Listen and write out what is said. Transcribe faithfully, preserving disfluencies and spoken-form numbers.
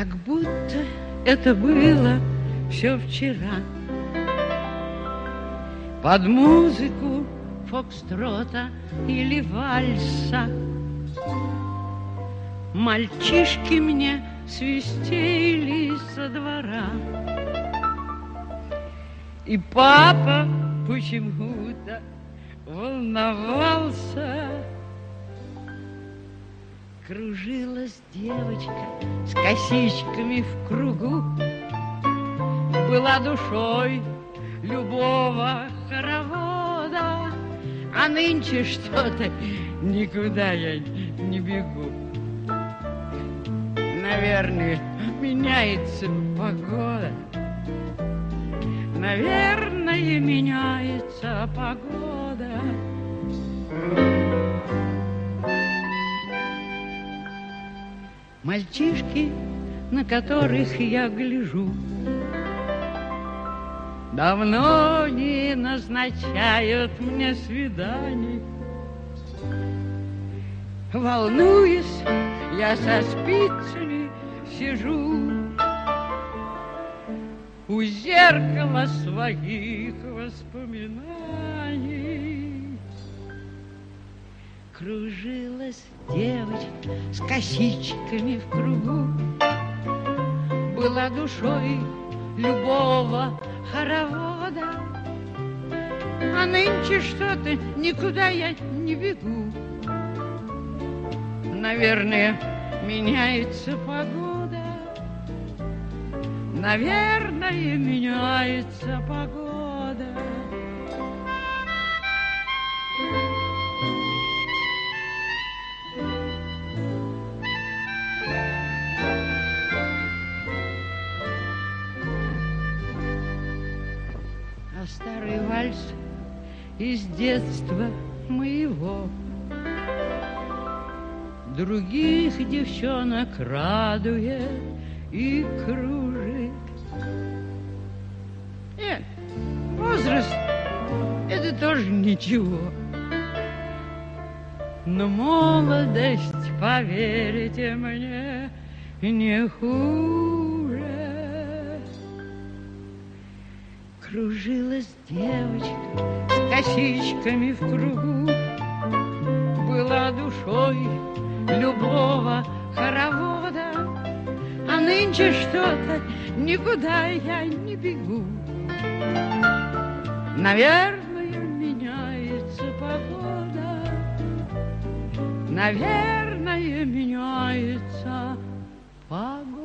Как будто это было все вчера. Под музыку фокстрота или вальса мальчишки мне свистели со двора. И папа почему-то волновался. Кружилась девочка с косичками в кругу, была душой любого хоровода. А нынче что-то никуда я не бегу. Наверное, меняется погода. Наверное, меняется погода. Мальчишки, на которых я гляжу, давно не назначают мне свиданий. Волнуясь, я со спицами сижу у зеркала своих воспоминаний. Кружилась девочка с косичками в кругу, была душой любого хоровода. А нынче что-то никуда я не бегу. Наверное, меняется погода. Наверное, меняется погода. А старый вальс из детства моего других девчонок радует и кружит. Нет, возраст — это тоже ничего. Но молодость, поверьте мне, не хуже. Кружилась девочка с косичками в кругу, была душой любого хоровода. А нынче что-то никуда я не бегу. Наверное, меняется погода. Наверное, меняется погода.